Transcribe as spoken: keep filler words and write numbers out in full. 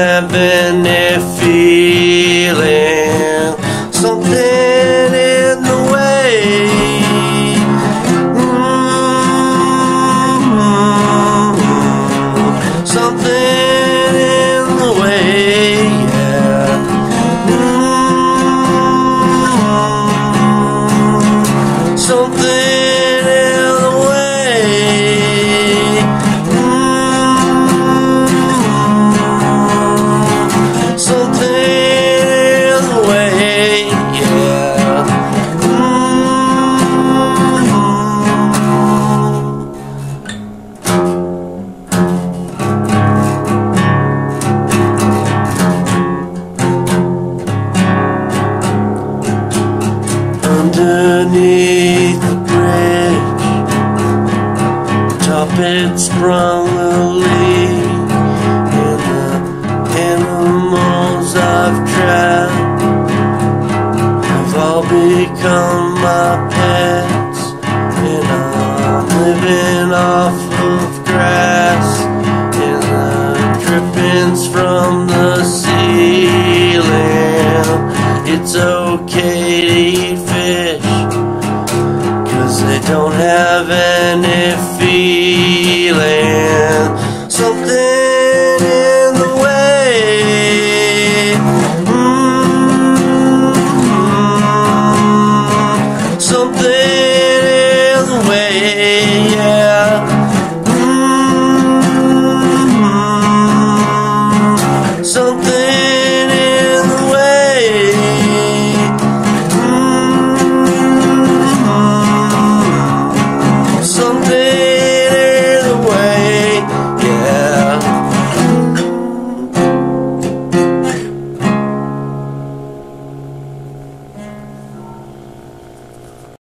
have any feeling. Something in the way. Mm-hmm. Something in the way, yeah. Mm-hmm. Something in the way. Mm-hmm. Something in the way, yeah. Underneath the bridge, top it sprung a leak. And the animals I've trapped have all become my pets. And I'm living off of grass and the drippings from the ceiling. It's okay to eat fish, 'cause they don't have any feeling.